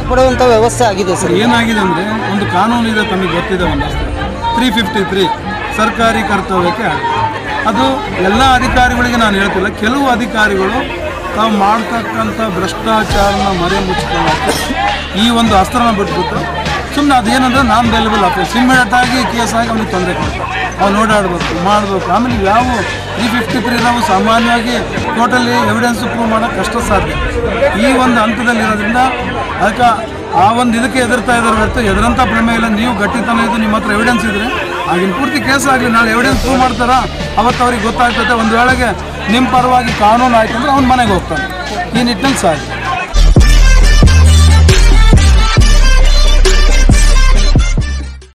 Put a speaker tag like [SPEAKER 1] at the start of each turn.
[SPEAKER 1] ಪಡುವಂಥ ವ್ಯವಸ್ಥೆ ಆಗಿದೆ ಸರ್.
[SPEAKER 2] ಏನಾಗಿದೆ ಅಂದರೆ ಒಂದು ಕಾನೂನು ಇದೆ, ತಮಗೆ ಗೊತ್ತಿದೆ, ಒಂದು 353 ಸರ್ಕಾರಿ ಕರ್ತವ್ಯಕ್ಕೆ ಅದು ಎಲ್ಲ ಅಧಿಕಾರಿಗಳಿಗೆ ನಾನು ಹೇಳ್ತಿಲ್ಲ, ಕೆಲವು ಅಧಿಕಾರಿಗಳು ತಾವು ಮಾಡ್ತಕ್ಕಂಥ ಭ್ರಷ್ಟಾಚಾರನ ಮರೆ ಮುಚ್ಕೊಳ್ಳೋಕ್ಕೆ ಈ ಒಂದು ಅಸ್ತ್ರನ ಬಿಟ್ಬಿಟ್ಟು ಸುಮ್ಮನೆ ಅದೇನಂದ್ರೆ ನಾನ್ ಬೇಲೆಬಲ್ ಆಫೀಸ್ ಇಮ್ಮಿಡಿಯೇಟ್ ಆಗಿ ಕೇಸ್ ಆಗಿ ಅವನಿಗೆ ತೊಂದರೆ ಕೊಡ್ತಾರೆ. ಅವ್ನು ಓಡಾಡಬೇಕು ಮಾಡಬೇಕು. ಆಮೇಲೆ ಯಾವ 353 ನಾವು ಸಾಮಾನ್ಯವಾಗಿ ಟೋಟಲಿ ಎವಿಡೆನ್ಸ್ ಪ್ರೂವ್ ಮಾಡೋಕ್ಕೆ ಕಷ್ಟ ಸಾಧ್ಯ. ಈ ಒಂದು ಹಂತದಲ್ಲಿರೋದ್ರಿಂದ ಅದಕ್ಕೆ ಆ ಒಂದು ಇದಕ್ಕೆ ಎದುರ್ತಾ ಇದ್ದಾರೆ ಹೊರತು ಎದುರಂಥ ಪ್ರಮೇಯ ಇಲ್ಲ. ನೀವು ಗಟ್ಟಿತನ ಇದು ನಿಮ್ಮ ಹತ್ರ ಎವಿಡೆನ್ಸ್ ಇದ್ದರೆ ಆಗಿನ ಪೂರ್ತಿ ಕೇಸ್ ಆಗಲಿ, ನಾಳೆ ಎವಿಡೆನ್ಸ್ ಪ್ರೂವ್ ಮಾಡ್ತಾರ, ಅವತ್ತು ಅವ್ರಿಗೆ ಗೊತ್ತಾಗ್ತದೆ. ಒಂದು ವೇಳೆಗೆ ನಿಮ್ಮ ಪರವಾಗಿ ಕಾನೂನು ಆಯ್ತು ಅಂದರೆ ಅವ್ನ ಮನೆಗೆ ಹೋಗ್ತಾನೆ. ಈ ನಿಟ್ಟಿನಲ್ಲಿ ಸಾಧ್ಯ.